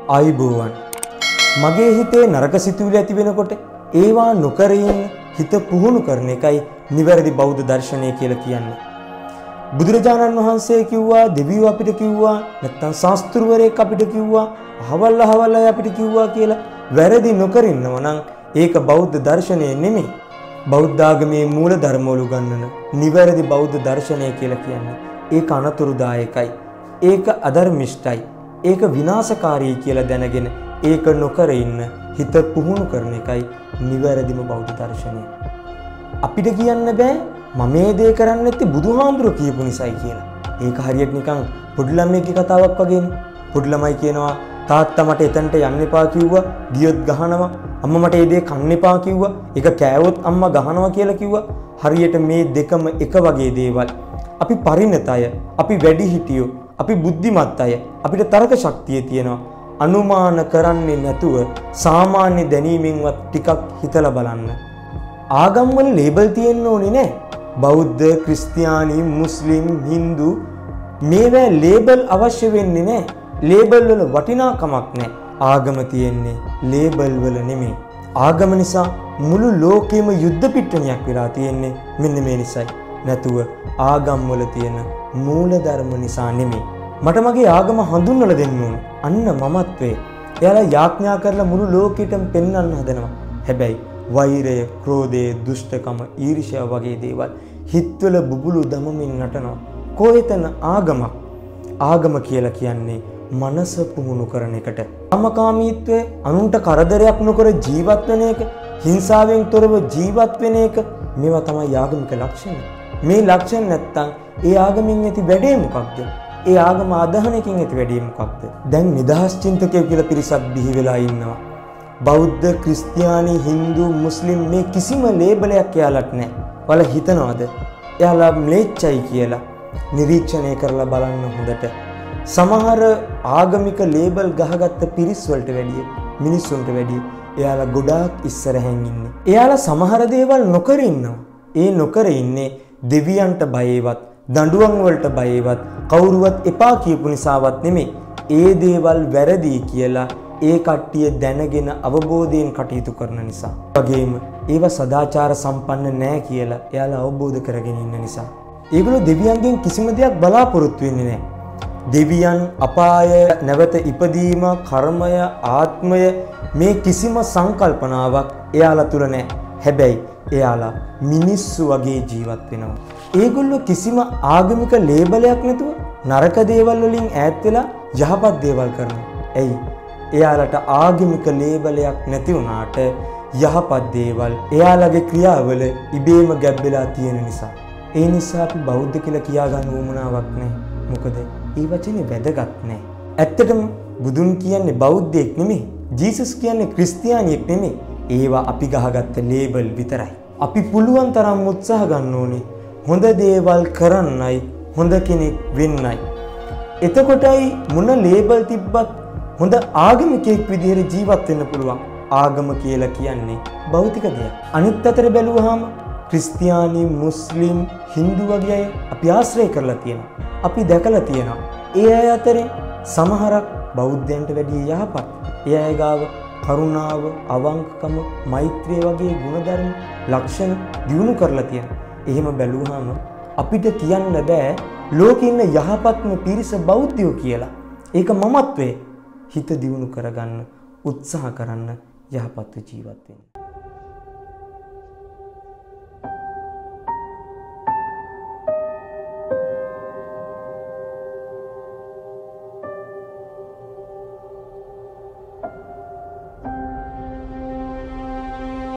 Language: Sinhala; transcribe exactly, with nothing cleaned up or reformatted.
ආයුබෝවන්. මගේ හිතේ නරක සිතුවිලි ඇති වෙනකොට ඒවා නොකර ඉන්න හිත පුහුණු කරන එකයි නිවැරදි බෞද්ධ දර්ශනය කියලා කියන්නේ. බුදුරජාණන් වහන්සේ කිව්වා, දෙවියෝ අපිට කිව්වා, නැත්නම් ශාස්ත්‍රවරයෙක් අපිට කිව්වා, අහවල් අහවල් අය අපිට කිව්වා කියලා වැරදි නොකර ඉන්නව නම් ඒක බෞද්ධ දර්ශනය නෙමෙයි. බෞද්ධ ආගමේ මූල ධර්ම වල උගන්වන නිවැරදි බෞද්ධ දර්ශනය කියලා කියන්නේ ඒක අනතුරුදායකයි. ඒක අධර්මිෂ්ඨයි. ඒක විනාශකාරී කියලා දැනගෙන ඒක නොකර ඉන්න හිත පුහුණු කරන එකයි නිවැරදිම බෞද්ධ දර්ශනය. අපිට කියන්න බෑ මම මේ දේ කරන්නේ නැත්තේ බුදුහාමුදුරුවෝ කියපු නිසායි කියලා. ඒක හරියට නිකන් පොඩි ළමයෙක්ගේ කතාවක් වගේනේ. පොඩි ළමයි කියනවා තාත්තා මට එතනට යන්න එපා කිව්වා, ගියොත් ගහනවා. අම්මා මට මේ දේ කන්න එපා කිව්වා, ඒක කෑවොත් අම්මා ගහනවා කියලා කිව්වා. හරියට මේ දෙකම එක වගේ දේවල්. අපි පරිණත අය, අපි වැඩිහිටියෝ, අපි බුද්ධිමත් අය, අපිට තර්ක ශක්තිය තියෙනවා. අනුමාන කරන්නේ නැතුව සාමාන්‍ය දැනීමෙන්වත් ටිකක් හිතලා බලන්න. ආගම් වල ලේබල් තියෙන්න ඕනේ නෑ. බෞද්ධ, ක්‍රිස්තියානි, මුස්ලිම්, හින්දු මේවා ලේබල් අවශ්‍ය වෙන්නේ නෑ. ලේබල් වල වටිනාකමක් නෑ. ආගම තියෙන්නේ ලේබල් වල නෙමෙයි. ආගම නිසා මුළු ලෝකෙම යුද්ධ පිට්ටනියක් වෙලා තියෙන්නේ මෙන්න මේ නිසයි. නැතුව ආගම් වල තියෙන මූලධර්ම නිසා නෙමෙයි. මට මගේ ආගම හඳුන්වලා දෙන්න ඕනේ. අන්න මමත්වේ. එයාලා යාඥා කරලා මුළු ලෝකෙටම පෙන්වන්න හදනවා. හැබැයි වෛරය, ක්‍රෝධය, දුෂ්ටකම, ඊර්ෂ්‍යාව වගේ දේවල් හිතවල බුබුලු දමමින් නටනවා. කොහෙතන ආගමක්? ආගම කියලා කියන්නේ මනස පුහුණු කරන එකට. කාමකාමීත්වය, අනුන්ට කරදරයක් නොකර ජීවත් වෙන එක, හිංසාවෙන් තොරව ජීවත් වෙන එක මේවා තමයි ආගමික ලක්ෂණ. මේ ලක්ෂණ නැත්තම් ඒ ආගමින් ඇති වැඩේ මොකක්ද? ඒ ආගම අදහනකින් ඇති වැඩේ මොකක්ද? දැන් නිදහස් චින්තකයෝ කියලා පිරිසක් බිහි වෙලා ඉන්නවා. බෞද්ධ, ක්‍රිස්තියානි, හින්දු, මුස්ලිම් මේ කිසිම ලේබලයක් එයාලට නැහැ. ඔයාලා හිතනවාද එයාලා ම්ලේච්ඡයි කියලා? නිරීක්ෂණය කරලා බලන්න හොඳට. සමහර ආගමික ලේබල් ගහගත්ත පිරිස් වලට වැඩිය, මිනිස්සුන්ට වැඩිය එයාලා ගොඩාක් ඉස්සරහින් ඉන්නේ. එයාලා සමහර දේවල් නොකර ඉන්නවා. ඒ නොකර ඉන්නේ දෙවියන්ට බයේවත්, දඬුවම් වලට බයේවත්, කවුරුවත් එපා කියපු නිසාවත් නෙමෙයි. ඒ දේවල් වැරදි කියලා ඒ කට්ටිය දැනගෙන අවබෝධයෙන් කටයුතු කරන නිසා. වගේම ඒවා සදාචාර සම්පන්න නෑ කියලා එයාලා අවබෝධ කරගෙන ඉන්න නිසා. ඒගොල්ලෝ දෙවියන්ගෙන් කිසිම දෙයක් බලාපොරොත්තු වෙන්නේ නෑ. දෙවියන්, අපාය, නැවත ඉපදීම, කර්මය, ආත්මය මේ කිසිම සංකල්පනාවක් එයාලා තුල නෑ. හැබැයි එයාලා මිනිස්සු වගේ ජීවත් වෙනවා. ඒගොල්ලෝ කිසිම ආගමික ලේබලයක් නැතුව නරක දේවල් වලින් ඈත් වෙලා යහපත් දේවල් කරනවා. එයි එයාලට ආගමික ලේබලයක් නැති වුණාට යහපත් දේවල් එයාලගේ ක්‍රියාවල ඉබේම ගැබ්බෙලා තියෙන නිසා. ඒ නිසා අපි බෞද්ධ කියලා කියා ගන්න උවමනාවක් නැහැ. මොකද ඒ වචනේ වැදගත් නැහැ. ඇත්තටම බුදුන් කියන්නේ බෞද්ධයෙක් නෙමෙයි. ජීසස් කියන්නේ ක්‍රිස්තියානියෙක් නෙමෙයි. ඒවා අපි ගහගත්ත ලේබල් විතරයි. අපි පුළුවන් තරම් උත්සාහ ගන්න ඕනේ හොඳ දේවල් කරන්නයි, හොඳ කෙනෙක් වෙන්නයි. එතකොටයි මොන ලේබල් තිබ්බත් හොඳ ආගමිකයෙක් විදිහට ජීවත් වෙන්න පුළුවන්. ආගම කියලා කියන්නේ භෞතික දෙයක්. අනිත් අතට බැලුවාම ක්‍රිස්තියානි, මුස්ලිම්, හින්දු වගේ අය අපි ආශ්‍රය කරලා තියෙනවා. අපි දැකලා තියෙනවා. ඒ අය අතරින් සමහරක් බෞද්ධයන්ට වැඩිය යහපත්. ඒ අය ගාව කරුණාව, අවංකකම, මෛත්‍රිය වගේ ගුණධර්ම, ලක්ෂණ දියුණු කරලා තියෙනවා. එහෙම බැලුවාම අපිට කියන්න බෑ ලෝකේ ඉන්න යහපත්ම පිරිස බෞද්ධයෝ කියලා. ඒක මමත්වේ. හිත දියුණු කරගන්න උත්සාහ කරන්න, යහපත්ව ජීවත් වෙන්න.